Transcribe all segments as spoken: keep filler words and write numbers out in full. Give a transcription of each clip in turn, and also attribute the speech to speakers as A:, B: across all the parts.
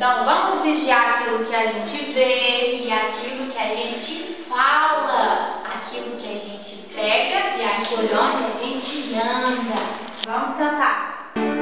A: Então vamos vigiar aquilo que a gente vê
B: e aquilo que a gente fala, aquilo que a gente pega
A: e aquilo
B: por onde a gente anda.
A: Vamos cantar.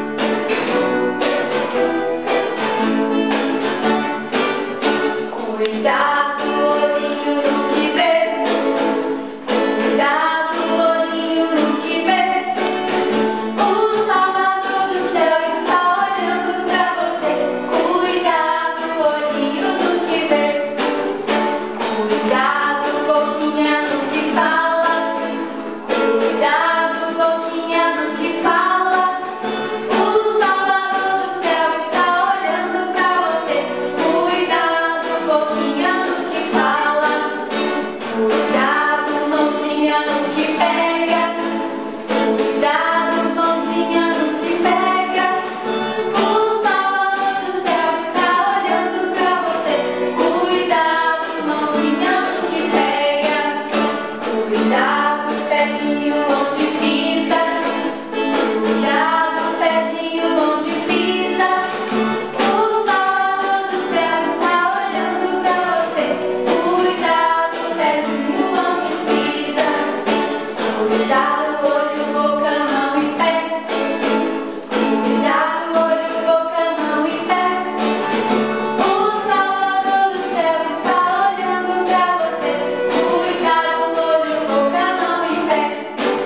C: Cuidado, olhinho no que vê. Cuidado, olhinho no que vê. O Salvador do céu está olhando pra você. Cuidado, olhinho no que vê. Cuidado, boquinha no que fala. Cuidado, boquinha no que fala. O Salvador do céu está olhando pra você. Cuidado, boquinha no que fala. Cuidado, mãozinha no que pega. Cuidado, mãozinha no que pega. O Salvador do céu está olhando pra você. Cuidado, mãozinha no que pega. Cuidado, pezinho onde pisa. Cuidado, pezinho onde pisa. O Salvador do céu está olhando pra você. Cuidado, pezinho onde pisa. Cuidado, olho, boca, mão e pé. Cuidado, olho, boca, mão e pé. O Salvador do céu está olhando pra você. Cuidado, olho, boca, mão e pé.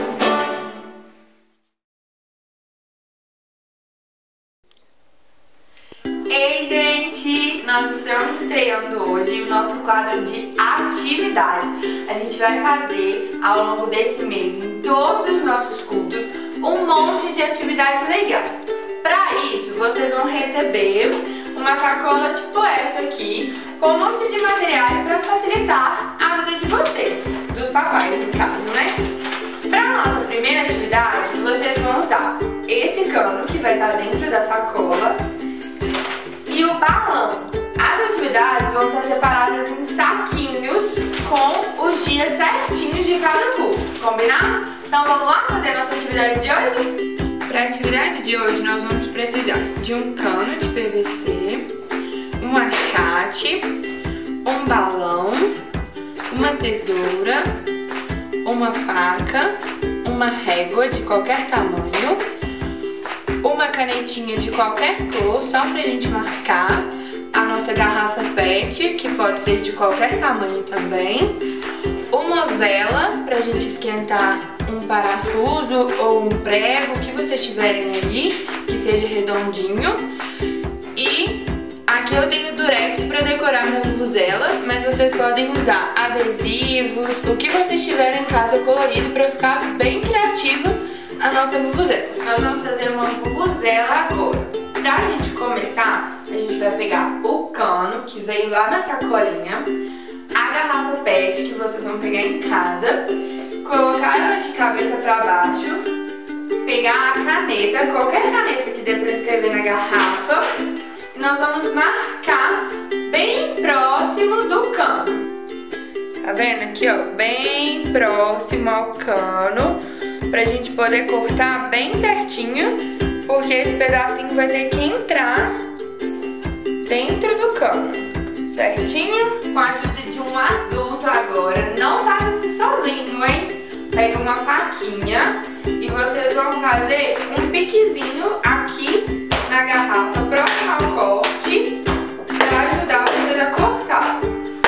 D: Ei, gente! Nós estamos estreando hoje o nosso quadro de atividades. A gente vai fazer ao longo desse mês, em todos os nossos cultos, um monte de atividades legais. Para isso, vocês vão receber uma sacola tipo essa aqui, com um monte de materiais para facilitar a vida de vocês, dos papais no caso, né? Para nossa primeira atividade, vocês vão usar esse cano que vai estar dentro da sacola e o balão. As atividades vão estar separadas em saquinhos com os dias certinhos de cada culto, combinado? Então vamos lá fazer a nossa atividade de hoje? Para a atividade de hoje nós vamos precisar de um cano de P V C, um alicate, um balão, uma tesoura, uma faca, uma régua de qualquer tamanho, uma canetinha de qualquer cor, só pra gente marcar, a nossa garrafa pet, que pode ser de qualquer tamanho também, uma vela pra gente esquentar um parafuso ou um prego, o que vocês tiverem aí, que seja redondinho, e aqui eu tenho durex pra decorar minha vuvuzela, mas vocês podem usar adesivos, o que vocês tiverem em casa colorido pra ficar bem criativo a nossa vuvuzela. Nós vamos fazer uma vuvuzela agora. Pra gente começar, a gente vai pegar o cano que veio lá na sacolinha, a garrafa pet que vocês vão pegar em casa, colocar ela de cabeça pra baixo, pegar a caneta, qualquer caneta que dê pra escrever na garrafa, e nós vamos marcar bem próximo do cano. Tá vendo aqui, ó? Bem próximo ao cano, pra gente poder cortar bem certinho, porque esse pedacinho vai ter que entrar dentro do cano, certinho? Com a ajuda de um adulto agora, não faça isso sozinho, hein? Pega uma faquinha e vocês vão fazer um piquezinho aqui na garrafa próximo ao corte, pra ajudar vocês a cortar.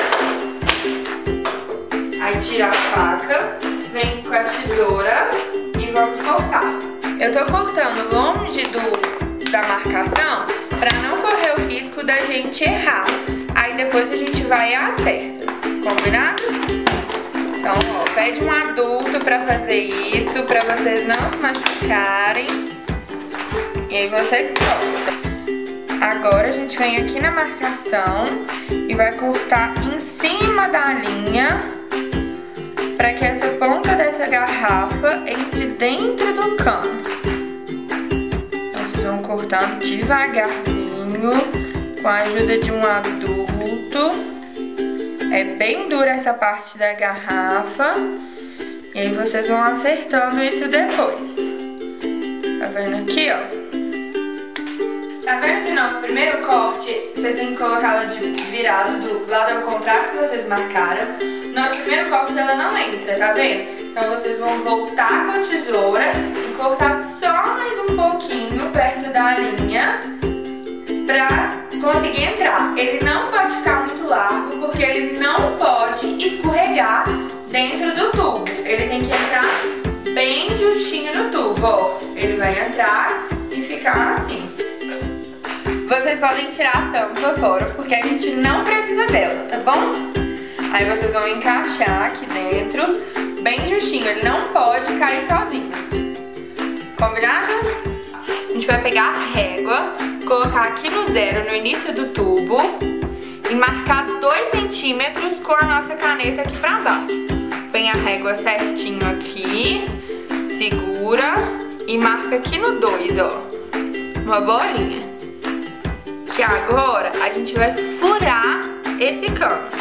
D: Aí tira a faca, vem com a tesoura e vamos cortar. Eu tô cortando longe do, da marcação pra não correr o risco da gente errar. Aí depois a gente vai e acerta, combinado? Então, ó, pede um adulto pra fazer isso, pra vocês não se machucarem. E aí você corta. Agora a gente vem aqui na marcação e vai cortar em cima da linha, para que essa ponta dessa garrafa entre dentro do cano. Então, vocês vão cortando devagarzinho, com a ajuda de um adulto. É bem dura essa parte da garrafa. E aí vocês vão acertando isso depois. Tá vendo aqui, ó? Tá vendo que o nosso primeiro corte, vocês têm que colocá-la de virado do lado ao contrário que vocês marcaram. Nosso primeiro corte ela não entra, tá vendo? Então vocês vão voltar com a tesoura e cortar só mais um pouquinho perto da linha pra conseguir entrar. Ele não pode ficar muito largo porque ele não pode escorregar dentro do tubo. Ele tem que entrar bem justinho no tubo, ó. Ele vai entrar e ficar assim. Vocês podem tirar a tampa fora porque a gente não precisa dela, tá bom? Aí vocês vão encaixar aqui dentro, bem justinho, ele não pode cair sozinho. Combinado? A gente vai pegar a régua, colocar aqui no zero, no início do tubo, e marcar dois centímetros com a nossa caneta aqui pra baixo. Põe a régua certinho aqui, segura e marca aqui no dois, ó, uma bolinha. Que agora a gente vai furar esse canto.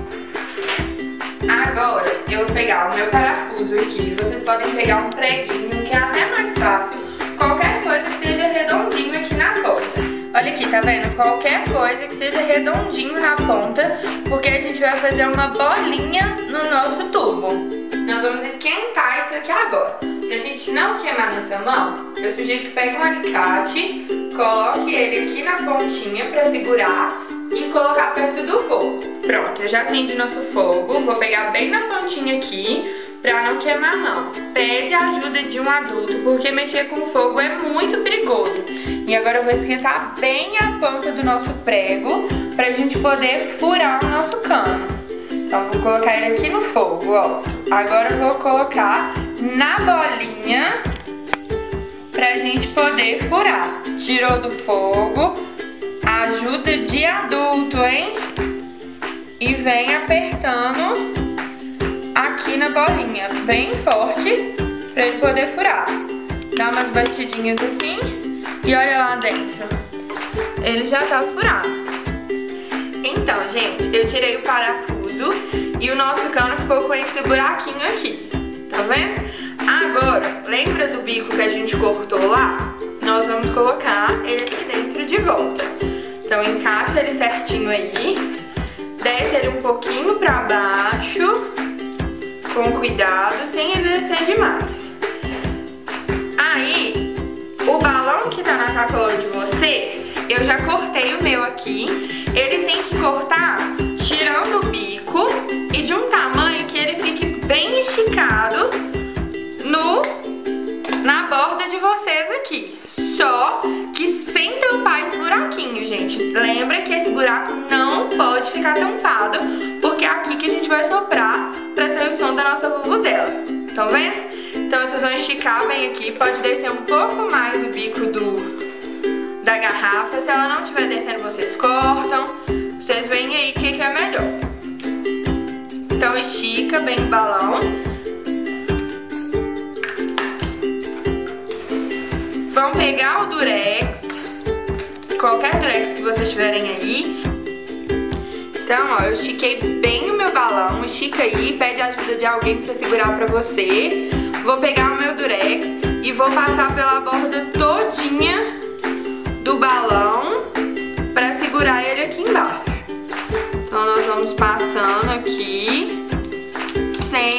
D: Agora eu vou pegar o meu parafuso aqui, vocês podem pegar um preguinho que é até mais fácil, qualquer coisa que seja redondinho aqui na ponta. Olha aqui, tá vendo? Qualquer coisa que seja redondinho na ponta, porque a gente vai fazer uma bolinha no nosso tubo. Nós vamos esquentar isso aqui agora. Pra gente não queimar na sua mão, eu sugiro que pegue um alicate, coloque ele aqui na pontinha pra segurar e colocar perto do fogo. Pronto, eu já acendi nosso fogo, vou pegar bem na pontinha aqui pra não queimar a mão. Pede a ajuda de um adulto, porque mexer com fogo é muito perigoso. E agora eu vou esquentar bem a ponta do nosso prego pra gente poder furar o nosso cano. Então vou colocar ele aqui no fogo, ó. Agora eu vou colocar na bolinha pra gente poder furar. Tirou do fogo, ajuda de adulto, hein? E vem apertando aqui na bolinha, bem forte, pra ele poder furar. Dá umas batidinhas assim e olha lá dentro. Ele já tá furado. Então, gente, eu tirei o parafuso e o nosso cano ficou com esse buraquinho aqui. Tá vendo? Agora, lembra do bico que a gente cortou lá? Nós vamos colocar ele aqui dentro de volta. Então encaixa ele certinho aí, desce ele um pouquinho pra baixo, com cuidado, sem ele descer demais. Aí, o balão que tá na sacola de vocês, eu já cortei o meu aqui. Ele tem que cortar tirando o bico e de um tamanho que ele fique bem esticado no, na borda de vocês aqui. Só que sem tampar esse buraquinho, gente. Lembra que esse buraco não pode ficar tampado, porque é aqui que a gente vai soprar pra sair o som da nossa vuvuzela. Estão vendo? Então vocês vão esticar bem aqui. Pode descer um pouco mais o bico do, da garrafa. Se ela não estiver descendo, vocês cortam. Vocês veem aí o que, que é melhor. Então estica bem o balão. Vão pegar o durex, qualquer durex que vocês tiverem aí. Então, ó, eu estiquei bem o meu balão. Estica aí, pede a ajuda de alguém pra segurar pra você. Vou pegar o meu durex e vou passar pela borda todinha do balão pra segurar ele aqui embaixo. Então nós vamos passando aqui sem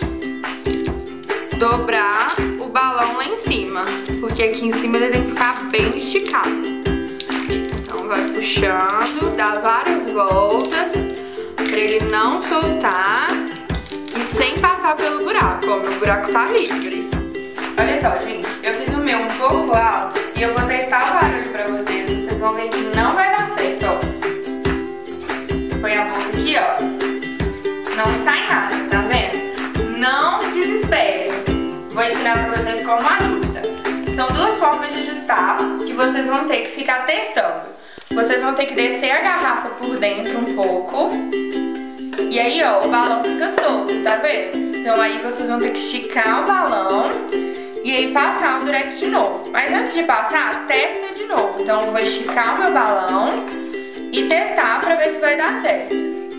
D: dobrar o balão lá em cima, porque aqui em cima ele tem que ficar bem esticado. Então vai puxando, dá várias voltas pra ele não soltar e sem passar pelo buraco, ó, meu buraco tá livre. Olha só, gente, eu fiz o meu um pouco alto e eu vou testar o barulho pra vocês. Vocês vão ver que não vai dar certo, ó. Põe a boca aqui, ó. Não sai nada, tá vendo? Não desespere. Vou ensinar pra vocês como ajusta. São duas formas de ajustar que vocês vão ter que ficar testando. Vocês vão ter que descer a garrafa por dentro um pouco. E aí, ó, o balão fica solto, tá vendo? Então aí vocês vão ter que esticar o balão e aí passar o durex de novo. Mas antes de passar, testa de novo. Então eu vou esticar o meu balão e testar pra ver se vai dar certo.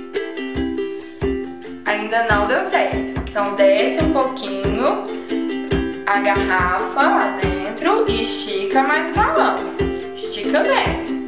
D: Ainda não deu certo. Então desce um pouquinho a garrafa lá dentro e estica mais o balão. Estica bem.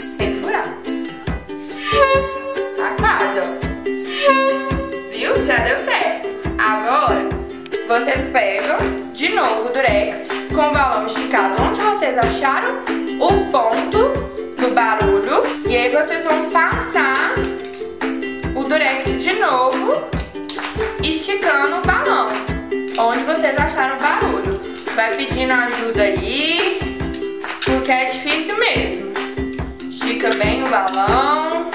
D: já deu certo. Agora, vocês pegam de novo o durex com o balão esticado onde vocês acharam o ponto do barulho. E aí vocês vão passar o durex de novo, esticando o balão onde vocês acharam o barulho. Vai pedindo ajuda aí, porque é difícil mesmo. Estica bem o balão.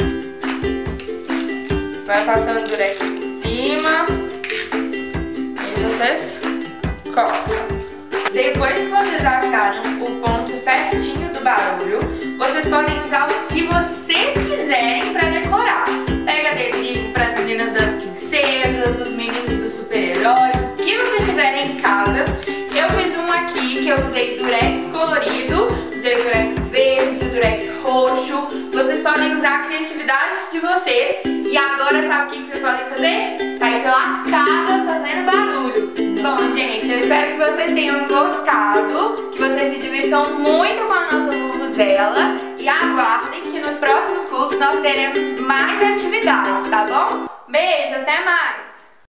D: Vai passando o durex por cima. E vocês cortam. Depois que vocês acharam o ponto certinho do barulho, vocês podem usar o que vocês quiserem para decorar. Pega adesivo para as meninas das princesas, os meninos dos super-heróis, o que vocês tiverem em casa. Eu fiz um aqui que eu usei durex colorido, usei durex verde, durex roxo. Vocês podem usar a criatividade de vocês. E agora sabe o que vocês podem fazer? Sair pela casa fazendo barulho. Bom, gente, eu espero que vocês tenham gostado, que vocês se divirtam muito com a nossa vuvuzela e aguardem que nos próximos cultos nós teremos mais atividades, tá bom? Beijo, até mais!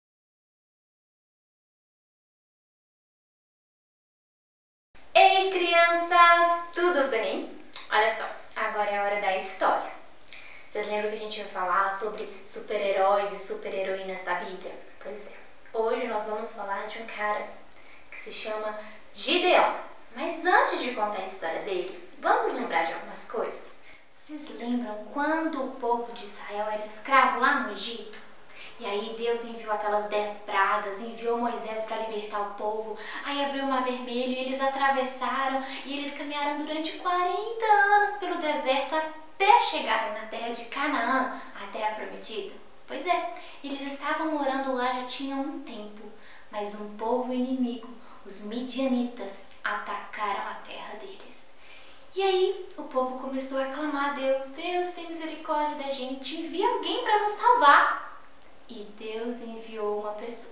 B: Ei, crianças! Tudo bem? Olha só, agora é a hora da história. Vocês lembram que a gente ia falar sobre super-heróis e super-heroínas da Bíblia? Pois é. Hoje nós vamos falar de um cara que se chama Gideão. Mas antes de contar a história dele, vamos lembrar de algumas coisas. Vocês lembram quando o povo de Israel era escravo lá no Egito? E aí Deus enviou aquelas dez pragas, enviou Moisés para libertar o povo. Aí abriu o mar vermelho e eles atravessaram e eles caminharam durante quarenta anos pelo deserto até chegarem na terra de Canaã, a terra prometida. Pois é, eles estavam morando lá já tinha um tempo, mas um povo inimigo, os midianitas, atacaram a terra deles. E aí o povo começou a clamar a Deus: Deus, tem misericórdia da gente, envia alguém para nos salvar. E Deus enviou uma pessoa.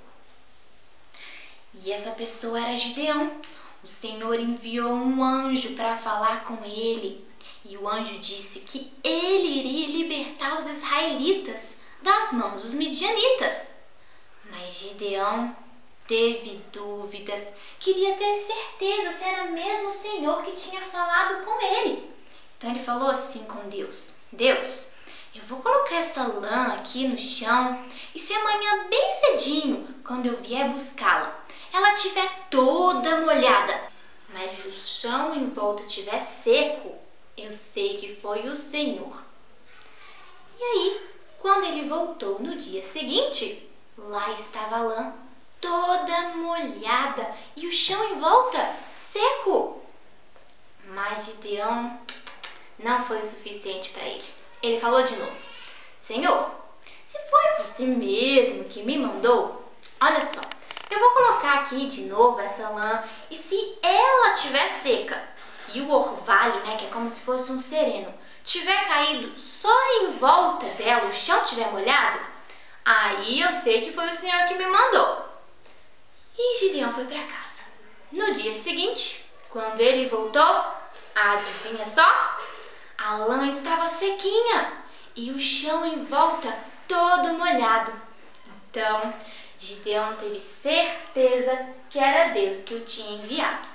B: E essa pessoa era Gideão. O Senhor enviou um anjo para falar com ele. E o anjo disse que ele iria libertar os israelitas das mãos dos midianitas. Mas Gideão teve dúvidas, queria ter certeza se era mesmo o Senhor que tinha falado com ele. Então ele falou assim com Deus: Deus, eu vou colocar essa lã aqui no chão e se amanhã bem cedinho, quando eu vier buscá-la, ela estiver toda molhada, mas o chão em volta estiver seco, eu sei que foi o Senhor. E aí, quando ele voltou no dia seguinte, lá estava a lã toda molhada e o chão em volta seco. Mas Gideão não foi o suficiente para ele. Ele falou de novo: Senhor, se foi você mesmo que me mandou, olha só, eu vou colocar aqui de novo essa lã e se ela estiver seca e o orvalho, né, que é como se fosse um sereno, tiver caído só em volta dela, o chão tiver molhado, aí eu sei que foi o Senhor que me mandou. E Gideão foi para casa. No dia seguinte, quando ele voltou, adivinha só? A lã estava sequinha e o chão em volta todo molhado. Então, Gideão teve certeza que era Deus que o tinha enviado.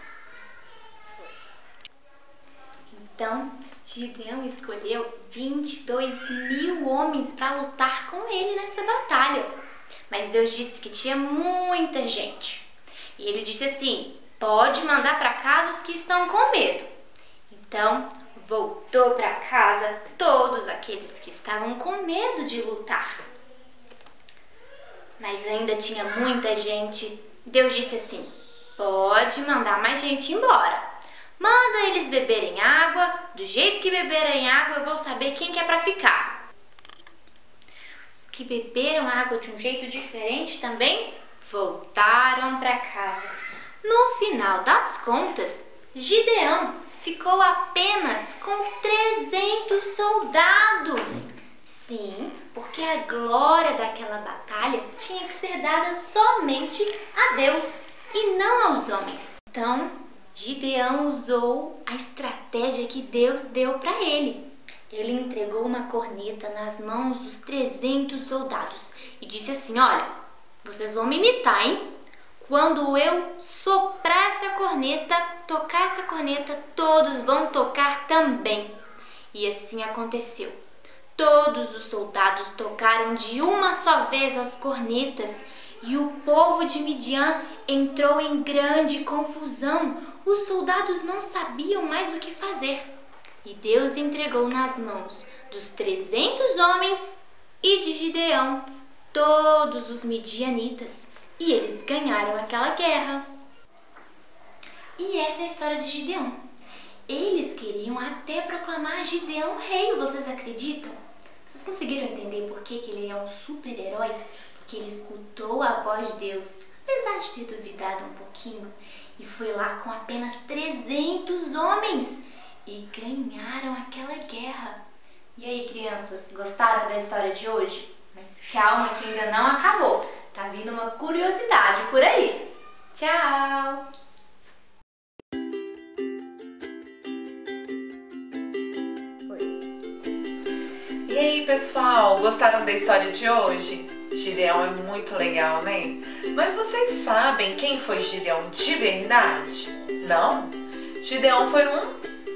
B: Então, Gideão escolheu vinte e dois mil homens para lutar com ele nessa batalha. Mas Deus disse que tinha muita gente. E ele disse assim: pode mandar para casa os que estão com medo. Então, voltou para casa todos aqueles que estavam com medo de lutar. Mas ainda tinha muita gente. Deus disse assim: pode mandar mais gente embora. Manda eles beberem água, do jeito que beberem água eu vou saber quem que é para ficar. Os que beberam água de um jeito diferente também voltaram para casa. No final das contas, Gideão ficou apenas com trezentos soldados. Sim, porque a glória daquela batalha tinha que ser dada somente a Deus e não aos homens. Então, Gideão usou a estratégia que Deus deu para ele. ele entregou uma corneta nas mãos dos trezentos soldados e disse assim: olha, vocês vão me imitar, hein? Quando eu soprar essa corneta, tocar essa corneta, todos vão tocar também. E assim aconteceu. Todos os soldados tocaram de uma só vez as cornetas e o povo de Midian entrou em grande confusão. Os soldados não sabiam mais o que fazer. E Deus entregou nas mãos dos trezentos homens e de Gideão todos os midianitas. E eles ganharam aquela guerra. E essa é a história de Gideão. Eles queriam até proclamar Gideão rei, vocês acreditam? Vocês conseguiram entender por que, que ele é um super-herói? Porque ele escutou a voz de Deus, apesar de ter duvidado um pouquinho, e foi lá com apenas trezentos homens e ganharam aquela guerra. E aí, crianças, gostaram da história de hoje? Mas calma que ainda não acabou. Tá vindo uma curiosidade por aí. Tchau!
E: E aí, pessoal, gostaram da história de hoje? Gideão é muito legal, né? Mas vocês sabem quem foi Gideão de verdade? Não? Gideão foi um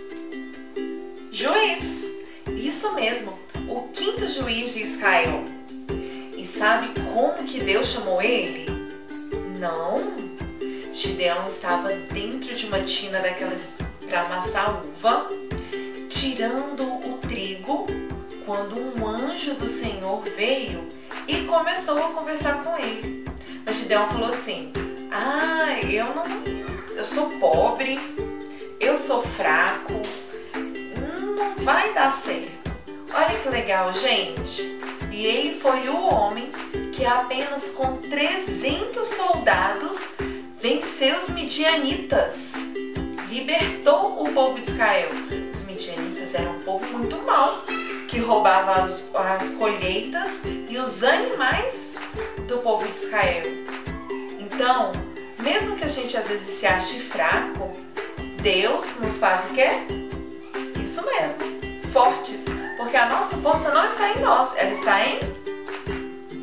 E: juiz. Isso mesmo, o quinto juiz de Israel. E sabe como que Deus chamou ele? Não. Gideão estava dentro de uma tina daquelas para amassar uva, tirando o trigo, quando um anjo do Senhor veio e começou a conversar com ele. Mas Gideão falou assim: ah, eu não, eu sou pobre, eu sou fraco, não vai dar certo. Olha que legal, gente. E ele foi o homem que apenas com trezentos soldados venceu os midianitas, libertou o povo de Israel. Os midianitas eram um povo muito mau, que roubava as, as colheitas e os animais do povo de Israel. Então, mesmo que a gente às vezes se ache fraco, Deus nos faz o quê? Isso mesmo, fortes, porque a nossa força não está em nós, ela está em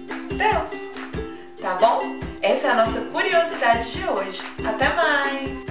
E: Deus. Tá bom? Essa é a nossa curiosidade de hoje. Até mais!